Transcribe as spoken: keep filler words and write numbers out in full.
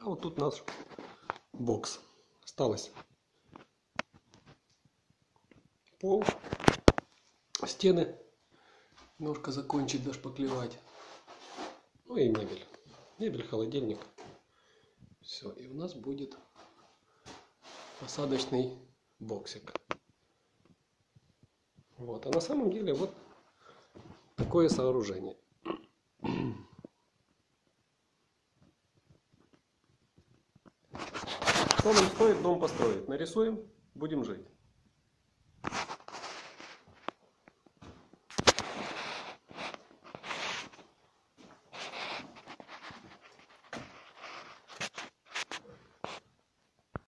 вот тут наш бокс. Осталось пол, стены немножко закончить, дошпаклевать. Ну и мебель. Мебель, холодильник. Все. И у нас будет посадочный боксик. Вот. А на самом деле вот такое сооружение. Что нам стоит дом построить? Нарисуем, будем жить.